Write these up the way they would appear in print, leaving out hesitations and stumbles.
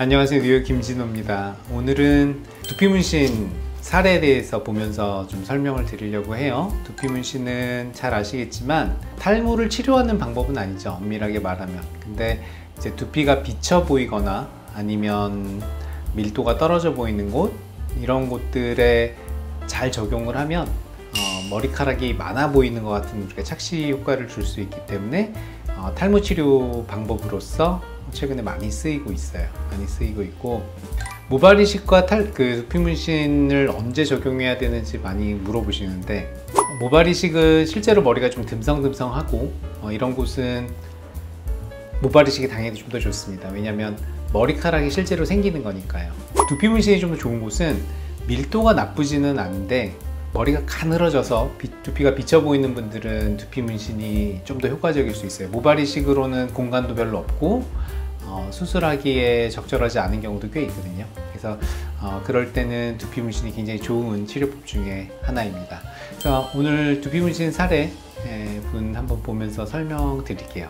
안녕하세요, 뉴욕 김진호입니다. 오늘은 두피 문신 사례에 대해서 보면서 좀 설명을 드리려고 해요. 두피 문신은 잘 아시겠지만 탈모를 치료하는 방법은 아니죠, 엄밀하게 말하면. 근데 이제 두피가 비쳐 보이거나 아니면 밀도가 떨어져 보이는 곳, 이런 곳들에 잘 적용을 하면 머리카락이 많아 보이는 것 같은 우리가 착시 효과를 줄 수 있기 때문에 탈모 치료 방법으로서 최근에 많이 쓰이고 있어요. 많이 쓰이고 있고, 모발 이식과 두피 문신을 언제 적용해야 되는지 많이 물어보시는데, 모발 이식은 실제로 머리가 좀 듬성듬성하고 이런 곳은 모발 이식이 당연히 좀 더 좋습니다. 왜냐하면 머리카락이 실제로 생기는 거니까요. 두피 문신이 좀 더 좋은 곳은 밀도가 나쁘지는 않은데 머리가 가늘어져서 두피가 비쳐 보이는 분들은 두피 문신이 좀 더 효과적일 수 있어요. 모발 이식으로는 공간도 별로 없고 수술하기에 적절하지 않은 경우도 꽤 있거든요. 그래서 그럴 때는 두피 문신이 굉장히 좋은 치료법 중에 하나입니다. 자, 오늘 두피 문신 사례 분 한번 보면서 설명드릴게요.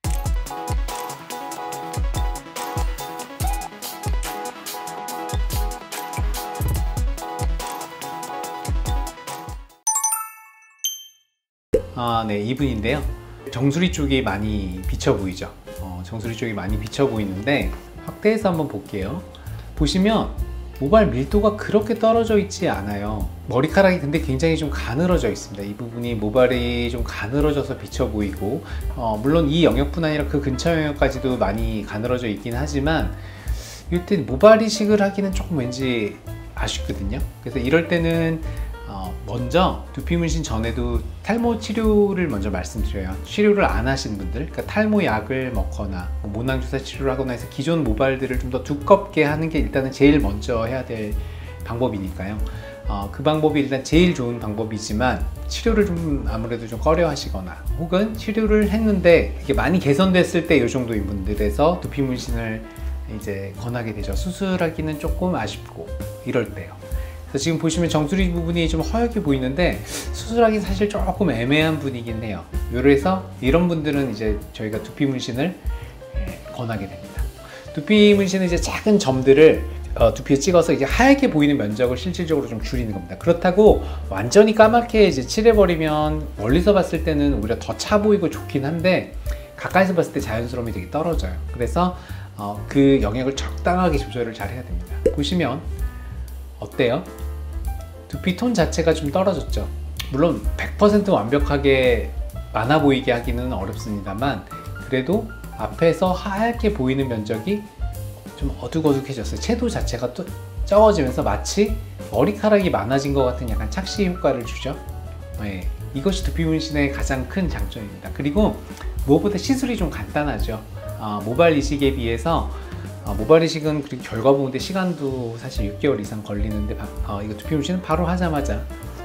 네, 이분인데요. 정수리 쪽이 많이 비쳐 보이죠. 정수리 쪽이 많이 비쳐 보이는데 확대해서 한번 볼게요. 보시면 모발 밀도가 그렇게 떨어져 있지 않아요. 머리카락이 근데 굉장히 좀 가늘어져 있습니다. 이 부분이 모발이 좀 가늘어져서 비쳐 보이고, 물론 이 영역뿐 아니라 그 근처 영역까지도 많이 가늘어져 있긴 하지만 이때 모발 이식을 하기는 조금 왠지 아쉽거든요. 그래서 이럴 때는 먼저 두피 문신 전에도 탈모 치료를 먼저 말씀드려요. 치료를 안 하신 분들, 그러니까 탈모 약을 먹거나 모낭주사 치료를 하거나 해서 기존 모발들을 좀 더 두껍게 하는 게 일단은 제일 먼저 해야 될 방법이니까요. 그 방법이 일단 제일 좋은 방법이지만 치료를 좀 아무래도 좀 꺼려 하시거나 혹은 치료를 했는데 이게 많이 개선됐을 때 이 정도인 분들에서 두피 문신을 이제 권하게 되죠. 수술하기는 조금 아쉽고 이럴 때요. 그래서 지금 보시면 정수리 부분이 좀 허옇게 보이는데 수술하기 사실 조금 애매한 분이긴 해요. 그래서 이런 분들은 이제 저희가 두피 문신을 권하게 됩니다. 두피 문신은 이제 작은 점들을 두피에 찍어서 이제 하얗게 보이는 면적을 실질적으로 좀 줄이는 겁니다. 그렇다고 완전히 까맣게 이제 칠해버리면 멀리서 봤을 때는 오히려 더 차 보이고 좋긴 한데 가까이서 봤을 때 자연스러움이 되게 떨어져요. 그래서 그 영역을 적당하게 조절을 잘 해야 됩니다. 보시면 어때요? 두피 톤 자체가 좀 떨어졌죠. 물론 100% 완벽하게 많아 보이게 하기는 어렵습니다만 그래도 앞에서 하얗게 보이는 면적이 좀 어둑어둑해졌어요. 채도 자체가 또 적어지면서 마치 머리카락이 많아진 것 같은 약간 착시 효과를 주죠. 네, 이것이 두피 문신의 가장 큰 장점입니다. 그리고 무엇보다 시술이 좀 간단하죠. 모발 이식에 비해서 모발 이식은 그리고 결과 보는데 시간도 사실 6개월 이상 걸리는데 이거 두피 문신은 바로 하자마자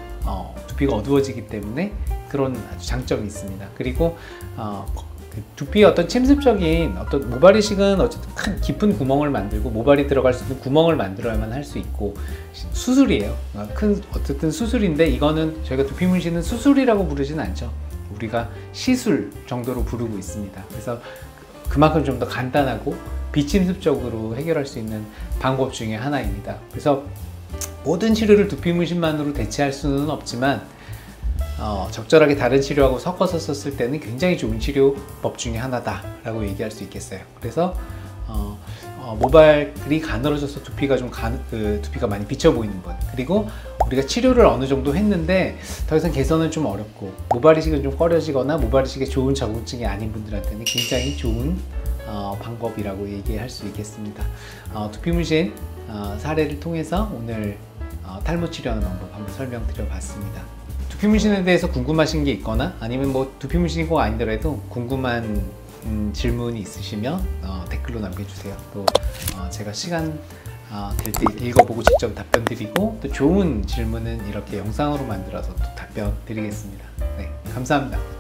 두피가 어두워지기 때문에 그런 아주 장점이 있습니다. 그리고 두피의 어떤 침습적인 모발 이식은 어쨌든 큰 깊은 구멍을 만들고 모발이 들어갈 수 있는 구멍을 만들어야만 할 수 있고 수술이에요. 어쨌든 수술인데 이거는 저희가 두피 문신은 수술이라고 부르진 않죠. 우리가 시술 정도로 부르고 있습니다. 그래서 그만큼 좀 더 간단하고 비침습적으로 해결할 수 있는 방법 중에 하나입니다. 그래서 모든 치료를 두피 문신만으로 대체할 수는 없지만 적절하게 다른 치료하고 섞어서 썼을 때는 굉장히 좋은 치료법 중에 하나다라고 얘기할 수 있겠어요. 그래서 모발이 가늘어져서 두피가 두피가 많이 비쳐 보이는 분, 그리고 우리가 치료를 어느 정도 했는데 더 이상 개선은 좀 어렵고 모발 이식은 좀 꺼려지거나 모발 이식에 좋은 적응증이 아닌 분들한테는 굉장히 좋은 방법이라고 얘기할 수 있겠습니다. 두피 문신 사례를 통해서 오늘 탈모 치료하는 방법 한번 설명드려 봤습니다. 두피 문신에 대해서 궁금하신 게 있거나 아니면 두피 문신이 꼭 아니더라도 궁금한 질문이 있으시면 댓글로 남겨주세요. 또 제가 시간 될 때 읽어보고 직접 답변 드리고, 또 좋은 질문은 이렇게 영상으로 만들어서 또 답변 드리겠습니다. 네, 감사합니다.